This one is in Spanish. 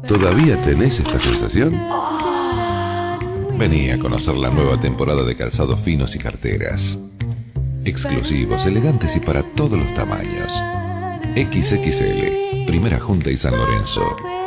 ¿Todavía tenés esta sensación? Vení a conocer la nueva temporada de calzados finos y carteras. Exclusivos, elegantes y para todos los tamaños. XXL, Primera Junta y San Lorenzo.